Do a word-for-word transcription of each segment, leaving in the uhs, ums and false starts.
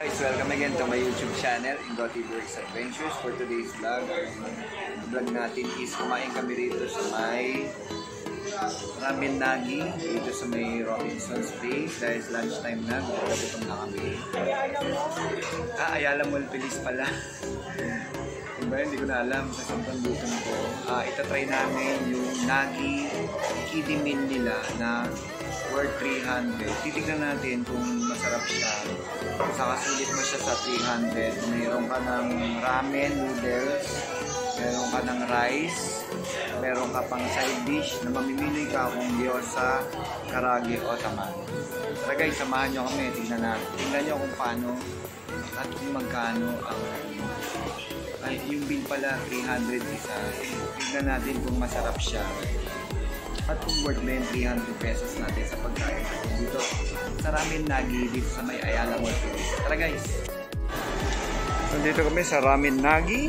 Guys, welcome again to my YouTube channel, Ingo T V Works Adventures. For today's vlog, ang vlog natin is kumain kami rito sa may Ramen Nagi, dito sa may Robinson's Place. Dahil lunchtime na, gutom na kami. Ah, Ayala Mall Police pala. Diba, hindi ko na alam sa sampang gutom ko. Ah, itatry namin yung Nagi Kiddie Meal nila na worth three hundred. Titignan natin kung masarap siya. Saka sulit mo siya sa three hundred. Mayroon ka ng ramen noodles, mayroon ka ng rice, mayroon ka pang side dish na mamimili ka kung gyoza, karage o tamago. Tara guys, samahan nyo kami. Tignan natin. Tignan nyo kung paano at kung magkano ang ay, yung bill pala three hundred isa. Tignan natin kung masarap siya. At kung worth ba yung three hundred pesos natin sa pagkain natin dito sa Ramen Nagi dito sa may Ayala Mall. Tara guys! Nandito kami sa Ramen Nagi.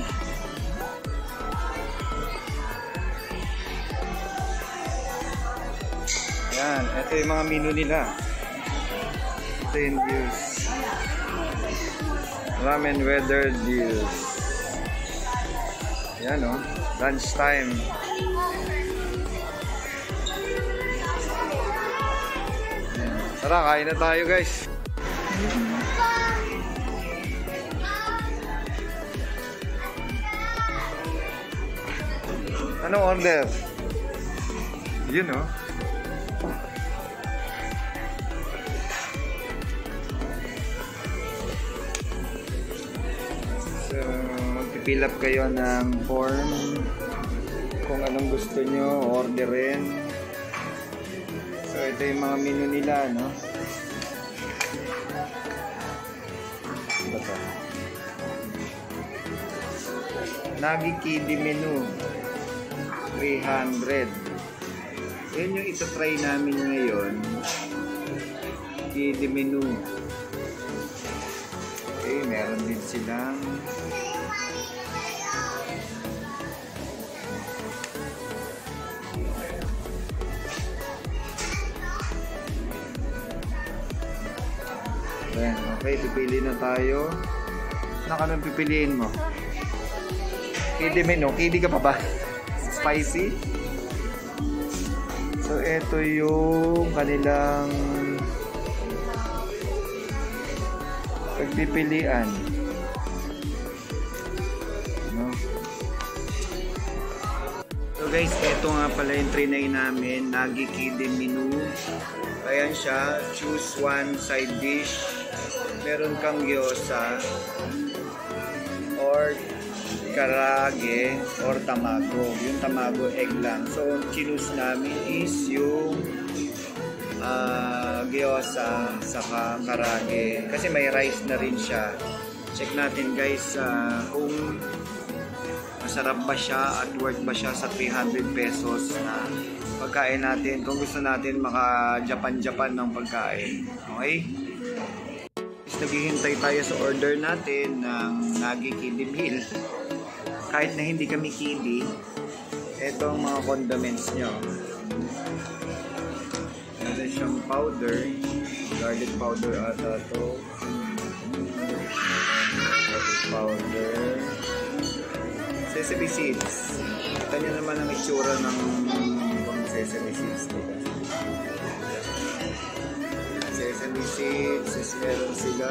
Yan, ito yung mga menu nila. Ito yung deals. Ramen weather deals. Yan o, oh, lunch time. Tara, kain na tayo guys. Anong order? Yun o. So, mag-fill up kayo ng form kung anong gusto nyo, orderin. So, ito yung mga menu nila, no? Ano ba? Nagi Kiddie menu. three hundred. Yan yung ito-try namin ngayon. Kiddie menu. Okay, meron din silang Ayan, okay, pipili na tayo. Ano ka nang pipiliin mo? Kiddie menu, kiddie ka pa ba? Spicy? So, ito yung kanilang pagpipilian. No? So guys, ito nga pala yung trinay namin, Nagi Kiddie menu. Ayan siya, choose one side dish. Meron kang gyoza or karage or tamago. Yung tamago, egg lang. So, choose namin is yung uh, gyoza saka karage. Kasi may rice na rin siya. Check natin guys uh, kung masarap ba siya at worth ba siya sa three hundred pesos na pagkain natin. Kung gusto natin maka-Japan-Japan ng pagkain. Okay? Naghihintay tayo sa order natin ng Nagi Kiddie Meal. Kahit na hindi kami kiddie, ito ang mga condiments nyo. Meron siyang powder, garlic powder ata ito. Garlic powder. Sesame seeds. Ito nyo naman ang itsura ng sesame seeds. Sesame seeds, is meron sila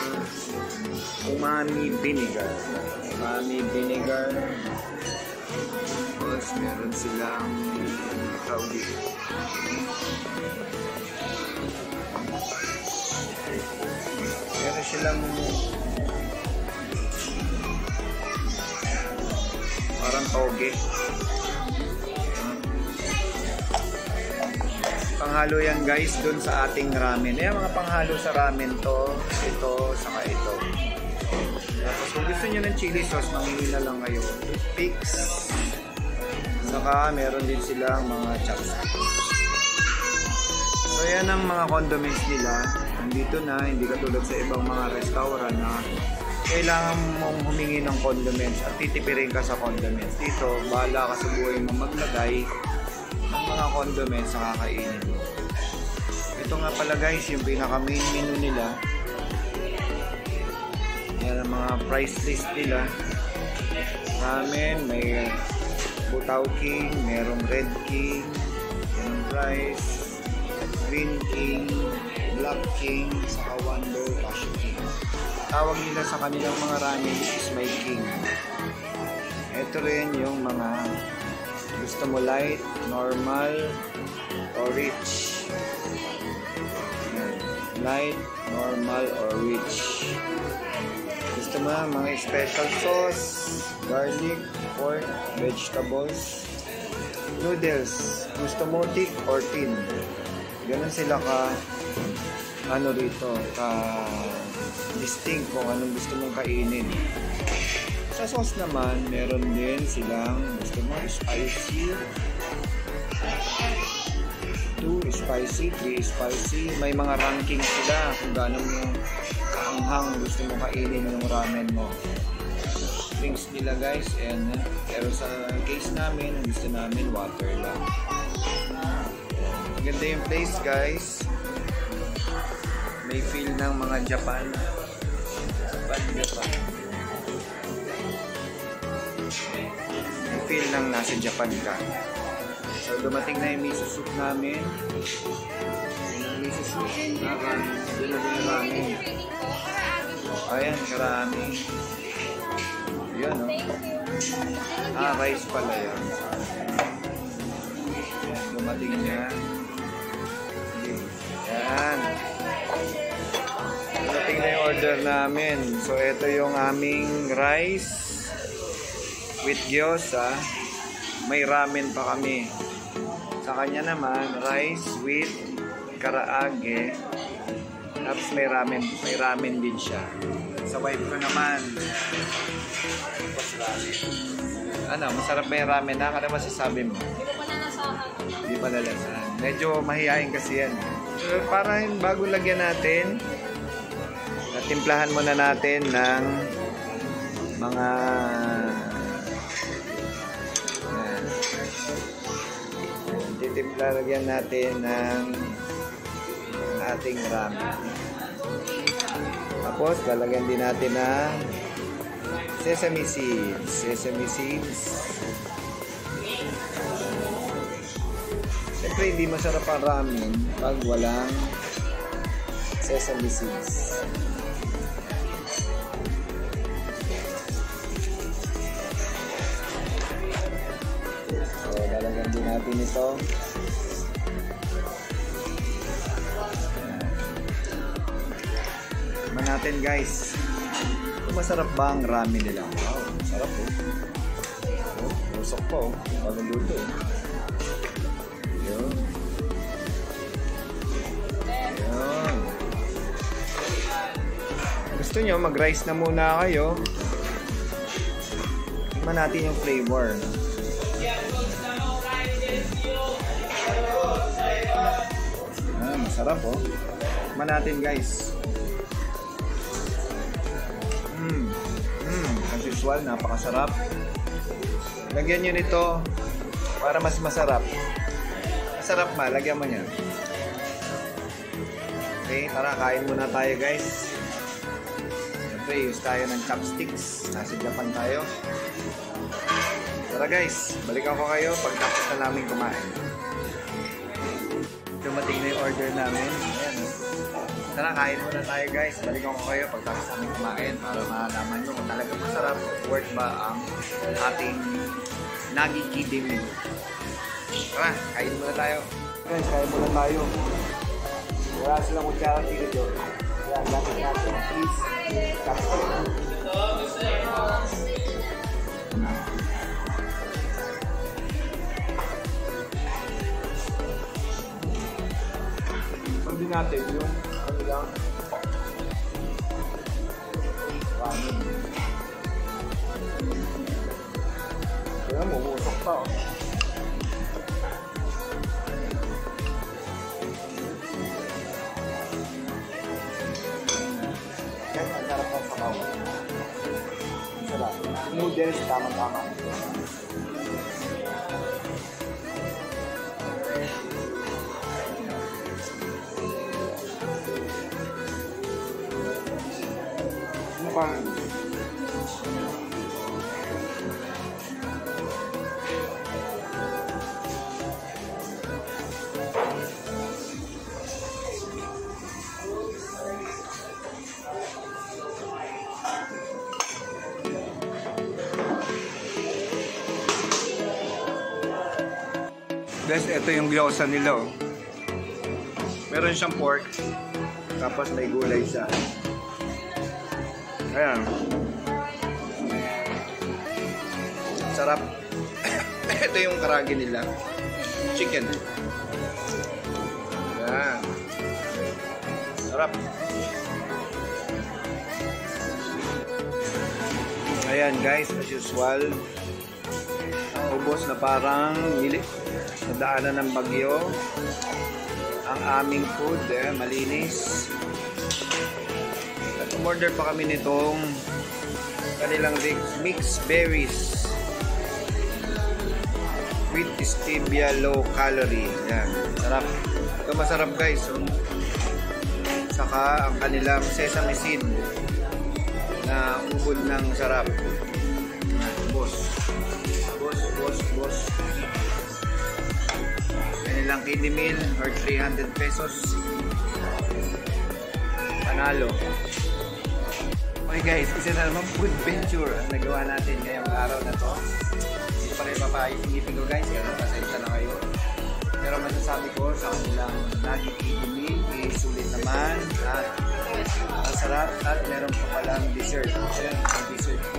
umami vinegar. Umami vinegar. Tapos meron silang kauli. Meron silang parang toge. Panghalo yan guys dun sa ating ramen. Ayan mga panghalo sa ramen to. Ito, saka ito. Tapos kung gusto nyo ng chili sauce, mamili na lang kayo. Toothpicks. Saka meron din silang mga chopsticks. So yan ang mga condiments nila. Nandito na, hindi katulad sa ibang mga restaurant na kailangan mong humingi ng condiments at titipirin ka sa condiments. Dito, bahala ka sa buhay mo maglagay ng mga condiments sa kakainin mo. Ito nga pala guys, yung pinaka main menu nila. mga price list nila. Ramen, may Butaw King, merong Red King, merong Rice, Green King, Black King, saka Wonder Cash King. Tawag nila sa kanilang mga ramen is my king. Ito rin yung mga gusto mo light, normal, or rich. Yan. Light, normal, or rich. Gusto mo mga special sauce, garlic, pork, vegetables, noodles. Gusto mo thick or thin. Ganun sila ka ano rito, ka distinct kung anong gusto mong kainin. Sa sauce naman, meron din silang gusto mo spicy, two spicy, three spicy. May mga ranking sila kung gano'n yung kaanghang gusto mo kainin ng ramen mo. Drinks nila guys, and pero sa case namin, gusto namin water lang. Maganda yung place guys. May feel ng mga Japan. Japan, Japan. May feel ng nasa Japan ka. So dumating na yung miso soup namin. Yung miso soup. Nakarami. Doon na din namin. Ayan, karami. Yan o. Oh. Ah, rice pala yan. Dumating niya. Yan. Dumating na yung order namin. So, ito yung aming rice with gyoza. May ramen pa kami. Sa kanya naman, rice with karaage. Tapos may ramen, may ramen din siya. Sa wife ko naman, ano, masarap ba yung ramen? Na? Ano masasabi mo? Hindi pa nalasahan. Hindi pa nalasahan. Medyo mahihain kasi yan. So, para bago lagyan natin, natimplahan muna natin ng mga yan. Titimpla lagyan natin ng ating ramen. Tapos, lalagyan din natin ng sesame seeds. Sesame seeds. Siyempre, hindi masarap ang ramen pag walang sesame seeds. So, lalagyan din natin ito. Tignan natin guys. Masarap ba ang ramen nila? Wow, masarap po. Oh, usok po. Bagong luto eh. Yun. Yun. Gusto nyo, mag-rice na muna kayo. Tignan natin yung flavor. Ah, masarap po. Tignan natin guys. Mm. Mm. As usual, napakasarap. Lagyan nyo nito para mas masarap. Masarap ma, lagyan mo niya. Okay, tara, kain muna tayo guys. Siyempre, use tayo ng chopsticks. Nasa Japan tayo. Tara guys, balikan ko kayo pagtapos na namin kumain. Dumating na yung order namin. Ayan. Tara, kain muna tayo guys. Balikan ko kayo pagtapos namin kumain para malaman nyo kung talaga masarap, worth ba ang ating Nagi Kiding. Tara, kain muna tayo. Guys, kain muna tayo. Wala silang kutsara dito. Kaya gamit natin is chopstick. Pagdi natin yung ano lang ramen. Kaya mo, usok pa oh. Yan, ang sarap ng sabaw. Sarap. Noodles, tamang-tama. Parang Guys, ito yung gyoza nila, oh. Meron siyang pork, tapos may gulay siya. Ayan. Sarap. Ito yung karagi nila. Chicken. Ayan. Sarap. Ayan guys, as usual. Ubos na parang nili. Nadaanan ng bagyo. Ang aming food, eh, malinis. At umorder pa kami nitong kanilang mixed berries with stevia, low calorie. Yan, sarap. Ito masarap guys. So, saka ang kanilang sesame seed na ubod ng sarap. Boss. Boss, boss, boss. Kanilang kidney meal or three hundred pesos. Panalo. Okay guys, isa na naman food venture ang nagawa natin ngayong araw na to. Hindi pa rin papayisingipin ko guys, kaya pasensya na kayo. Pero masasabi ko sa kanilang nagi kidney meal is sulit naman at masarap at meron pa palang dessert. Ayan, ang dessert ko.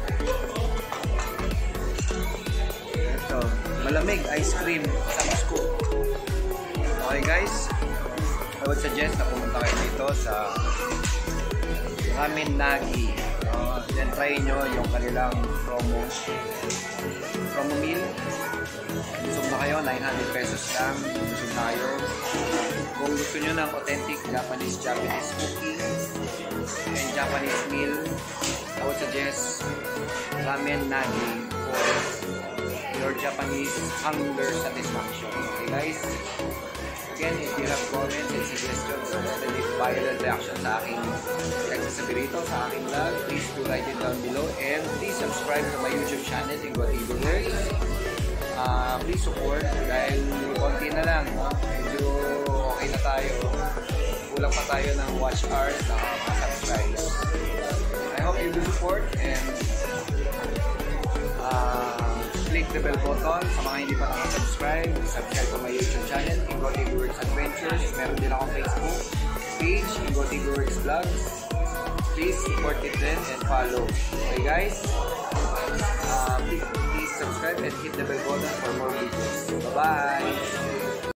Ito, malamig ice cream sa scoop. Okay guys, I would suggest na pumunta kayo dito sa Ramen Nagi. Uh, then try nyo yung kanilang promo promo meal. Busog na kayo, nine hundred pesos lang. Busog na kayo. Kung gusto nyo ng authentic Japanese Japanese cooking and Japanese meal, I would suggest Ramen Nagi for your Japanese hunger satisfaction. Okay guys? Again, if you have comments and suggestions or any viral reaction sa aking nagsasabi rito, sa aking vlog, please do write it down below and please subscribe to my YouTube channel, Ingo T V Works. Uh, please support dahil konti na lang, no? Medyo okay na tayo. Kulang pa tayo ng watch hours na subscribe. I hope you do support and uh, click the bell button sa mga hindi pa nakasubscribe. Subscribe to my YouTube channel, Ingo T V Works Adventures. Meron din akong Facebook page, Ingo T V Works Vlogs. Please support it then and follow. Okay guys? Uh, please, please subscribe and hit the bell button for more videos. Bye-bye!